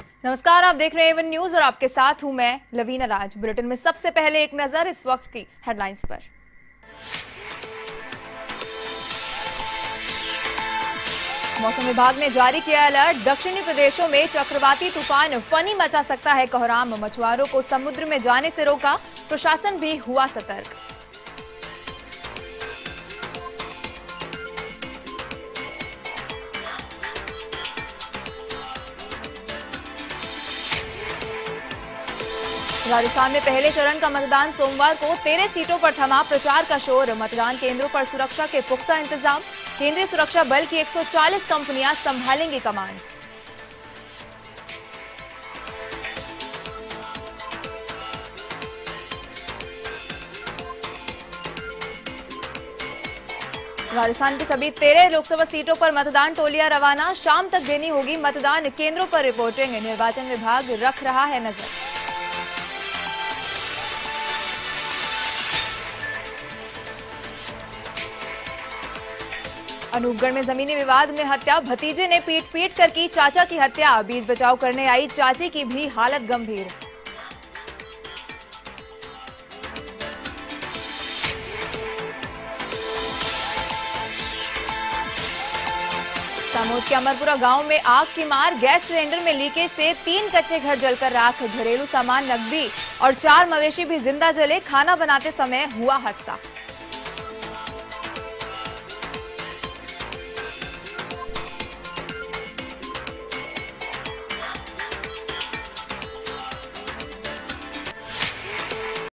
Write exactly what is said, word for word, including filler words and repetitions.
नमस्कार, आप देख रहे हैं एवन न्यूज और आपके साथ हूं मैं लवीना राज। बुलेटिन में सबसे पहले एक नजर इस वक्त की हेडलाइंस पर। मौसम विभाग ने जारी किया अलर्ट। दक्षिणी प्रदेशों में चक्रवाती तूफान फनी मचा सकता है कोहराम। मछुआरों को समुद्र में जाने से रोका, प्रशासन भी हुआ सतर्क। राजस्थान में पहले चरण का मतदान सोमवार को। तेरह सीटों पर थमा प्रचार का शोर। मतदान केंद्रों पर सुरक्षा के पुख्ता इंतजाम। केंद्रीय सुरक्षा बल की एक सौ चालीस कंपनियां संभालेंगी कमान। राजस्थान की सभी तेरह लोकसभा सीटों पर मतदान टोलियां रवाना। शाम तक देनी होगी मतदान केंद्रों पर रिपोर्टिंग। निर्वाचन विभाग रख रहा है नजर। अनूपगढ़ में जमीनी विवाद में हत्या। भतीजे ने पीट पीट कर की चाचा की हत्या। बीच बचाव करने आई चाची की भी हालत गंभीर। सामोद के अमरपुरा गांव में आग की मार। गैस सिलेंडर में लीकेज से तीन कच्चे घर जलकर राख। घरेलू सामान, नकदी और चार मवेशी भी जिंदा जले। खाना बनाते समय हुआ हादसा।